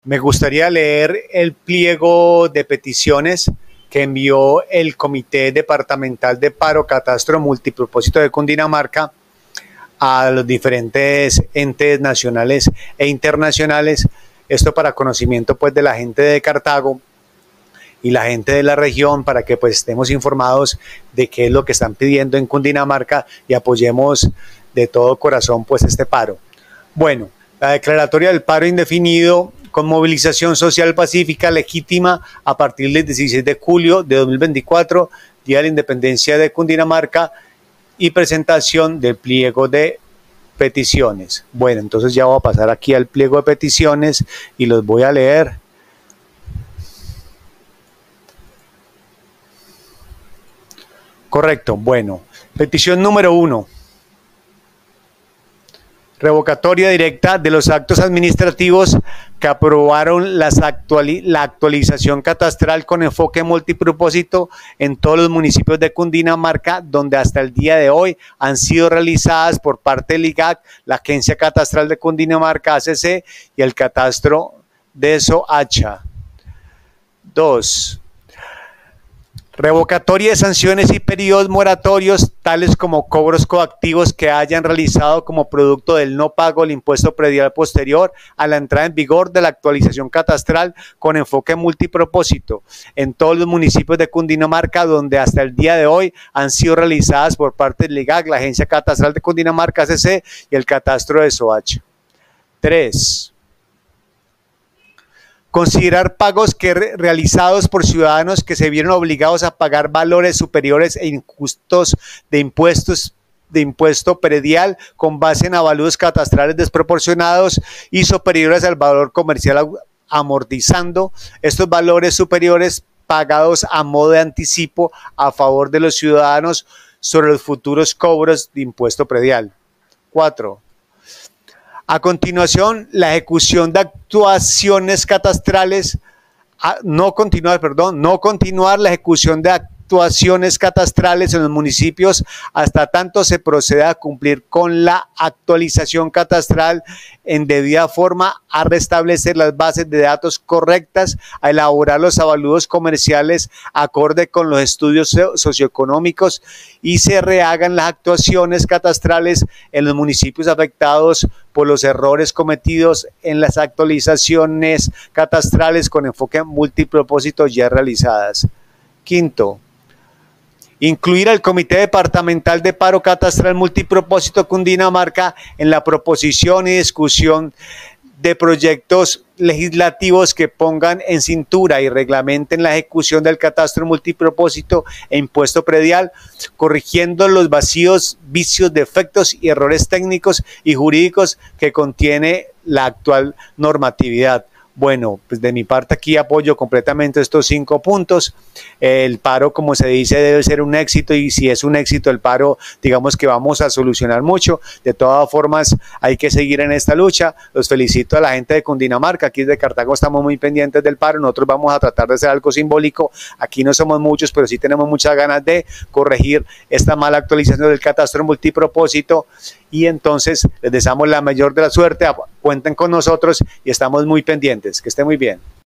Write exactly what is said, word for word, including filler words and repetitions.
Me gustaría leer el pliego de peticiones que envió el Comité Departamental de Paro Catastro Multipropósito de Cundinamarca a los diferentes entes nacionales e internacionales, esto para conocimiento pues de la gente de Cartago y la gente de la región, para que pues estemos informados de qué es lo que están pidiendo en Cundinamarca y apoyemos de todo corazón pues este paro. Bueno, la declaratoria del paro indefinido con movilización social pacífica legítima a partir del dieciséis de julio de dos mil veinticuatro, Día de la Independencia de Cundinamarca, y presentación del pliego de peticiones. Bueno, entonces ya voy a pasar aquí al pliego de peticiones y los voy a leer. Correcto, bueno. Petición número uno. Revocatoria directa de los actos administrativos que aprobaron las actuali la actualización catastral con enfoque multipropósito en todos los municipios de Cundinamarca, donde hasta el día de hoy han sido realizadas por parte del I G A C, la Agencia Catastral de Cundinamarca, A C C, y el Catastro de Soacha. dos. Revocatoria de sanciones y periodos moratorios, tales como cobros coactivos que hayan realizado como producto del no pago del impuesto predial posterior a la entrada en vigor de la actualización catastral con enfoque multipropósito en todos los municipios de Cundinamarca, donde hasta el día de hoy han sido realizadas por parte del I G A C, la Agencia Catastral de Cundinamarca, A C C, y el Catastro de Soacha. tres. Considerar pagos que re realizados por ciudadanos que se vieron obligados a pagar valores superiores e injustos de impuestos de impuesto predial con base en avalúos catastrales desproporcionados y superiores al valor comercial, amortizando estos valores superiores pagados a modo de anticipo a favor de los ciudadanos sobre los futuros cobros de impuesto predial. cuatro. A continuación, la ejecución de actuaciones catastrales, a, no continuar, perdón, no continuar la ejecución de actuaciones catastrales en los municipios hasta tanto se proceda a cumplir con la actualización catastral en debida forma, a restablecer las bases de datos correctas, a elaborar los avalúos comerciales acorde con los estudios socioeconómicos y se rehagan las actuaciones catastrales en los municipios afectados por los errores cometidos en las actualizaciones catastrales con enfoque multipropósito ya realizadas. Quinto, incluir al Comité Departamental de Paro Catastral Multipropósito Cundinamarca en la proposición y discusión de proyectos legislativos que pongan en cintura y reglamenten la ejecución del catastro multipropósito e impuesto predial, corrigiendo los vacíos, vicios, defectos y errores técnicos y jurídicos que contiene la actual normatividad. Bueno, pues de mi parte aquí apoyo completamente estos cinco puntos. El paro, como se dice, debe ser un éxito, y si es un éxito el paro, digamos que vamos a solucionar mucho. De todas formas, hay que seguir en esta lucha. Los felicito a la gente de Cundinamarca. Aquí desde Cartago estamos muy pendientes del paro. Nosotros vamos a tratar de hacer algo simbólico. Aquí no somos muchos, pero sí tenemos muchas ganas de corregir esta mala actualización del catastro multipropósito. Y entonces les deseamos la mayor de la suerte. Cuenten con nosotros y estamos muy pendientes. Que esté muy bien.